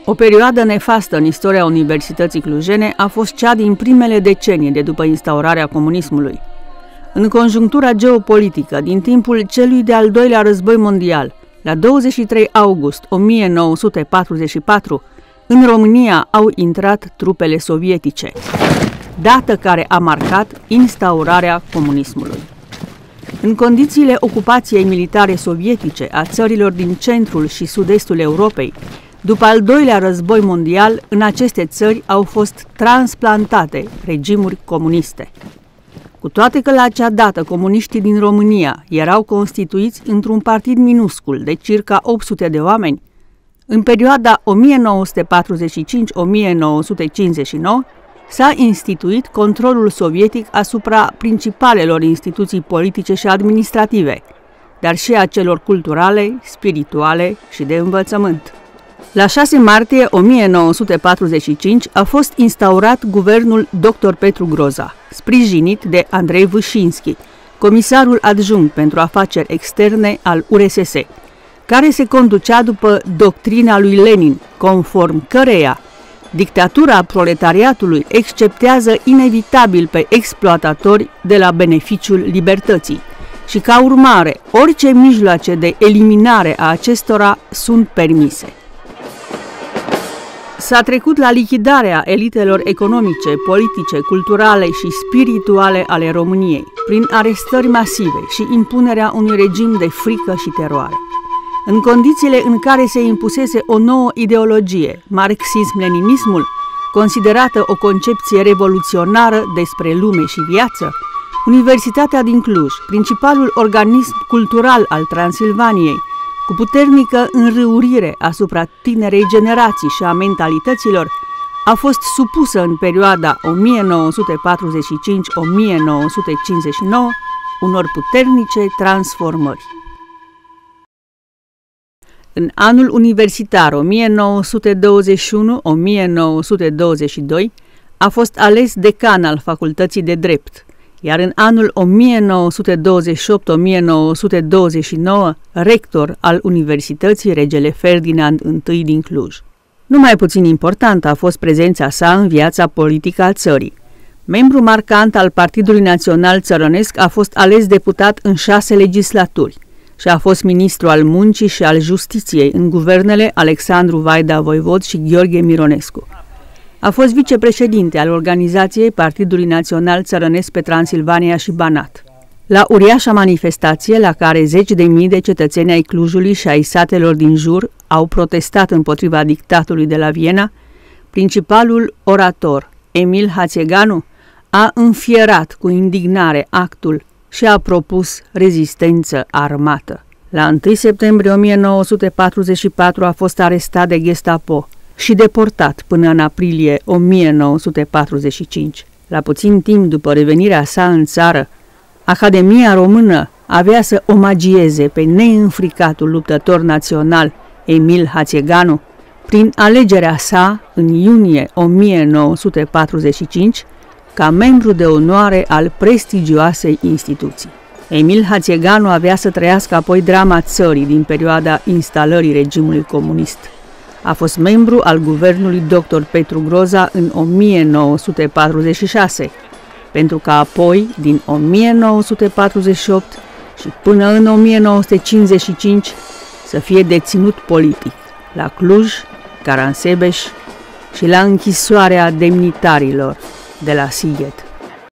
O perioadă nefastă în istoria Universității Clujene a fost cea din primele decenii de după instaurarea comunismului. În conjunctura geopolitică din timpul celui de-al doilea război mondial, la 23 august 1944, în România au intrat trupele sovietice, dată care a marcat instaurarea comunismului. În condițiile ocupației militare sovietice a țărilor din centrul și sud-estul Europei, după al doilea război mondial, în aceste țări au fost transplantate regimuri comuniste. Cu toate că la acea dată comuniștii din România erau constituiți într-un partid minuscul de circa 800 de oameni, în perioada 1945-1959 s-a instituit controlul sovietic asupra principalelor instituții politice și administrative, dar și a celor culturale, spirituale și de învățământ. La 6 martie 1945 a fost instaurat guvernul dr. Petru Groza, sprijinit de Andrei Vâșinski, comisarul adjunct pentru afaceri externe al URSS, care se conducea după doctrina lui Lenin, conform căreia dictatura proletariatului exceptează inevitabil pe exploatatori de la beneficiul libertății și, ca urmare, orice mijloace de eliminare a acestora sunt permise. S-a trecut la lichidarea elitelor economice, politice, culturale și spirituale ale României, prin arestări masive și impunerea unui regim de frică și teroare. În condițiile în care se impusese o nouă ideologie, marxism-leninismul, considerată o concepție revoluționară despre lume și viață, Universitatea din Cluj, principalul organism cultural al Transilvaniei, cu puternică înrăurire asupra tinerei generații și a mentalităților, a fost supusă în perioada 1945-1959 unor puternice transformări. În anul universitar 1921-1922 a fost ales decan al Facultății de Drept, iar în anul 1928-1929 rector al Universității Regele Ferdinand I din Cluj. Nu mai puțin importantă a fost prezența sa în viața politică a țării. Membru marcant al Partidului Național Țărănesc, a fost ales deputat în 6 legislaturi și a fost ministru al Muncii și al Justiției în guvernele Alexandru Vaida Voivod și Gheorghe Mironescu. A fost vicepreședinte al organizației Partidului Național Țărănesc pe Transilvania și Banat. La uriașa manifestație la care zeci de mii de cetățeni ai Clujului și ai satelor din jur au protestat împotriva dictatului de la Viena, principalul orator, Emil Hațeganu, a înfierat cu indignare actul și a propus rezistență armată. La 1 septembrie 1944 a fost arestat de Gestapo și deportat până în aprilie 1945. La puțin timp după revenirea sa în țară, Academia Română avea să omagieze pe neînfricatul luptător național Emil Hațeganu prin alegerea sa în iunie 1945 ca membru de onoare al prestigioasei instituții. Emil Hațeganu avea să trăiască apoi drama țării din perioada instalării regimului comunist. A fost membru al guvernului dr. Petru Groza în 1946, pentru că apoi, din 1948 și până în 1955, să fie deținut politic la Cluj, Caransebeș și la închisoarea demnitarilor de la Sighet.